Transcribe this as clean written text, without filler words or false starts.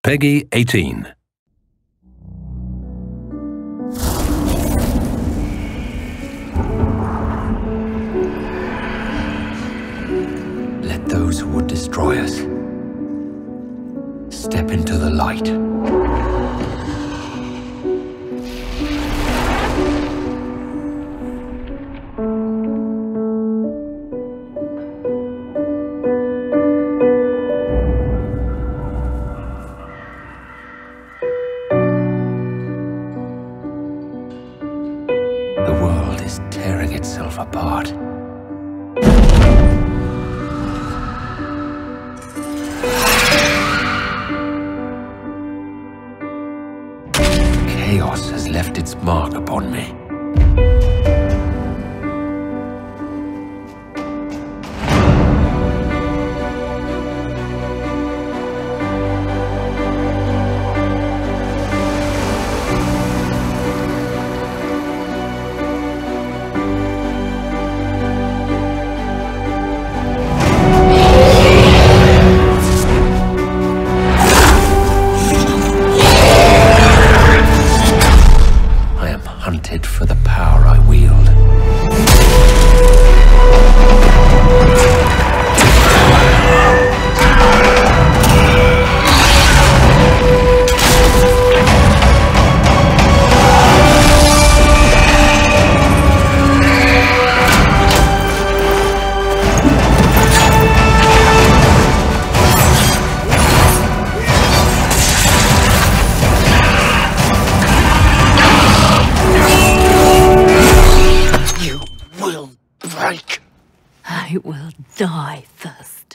Peggy 18. Let those who would destroy us step into the light. The world is tearing itself apart. Chaos has left its mark upon me. Hunted for the power I wield. I will die first.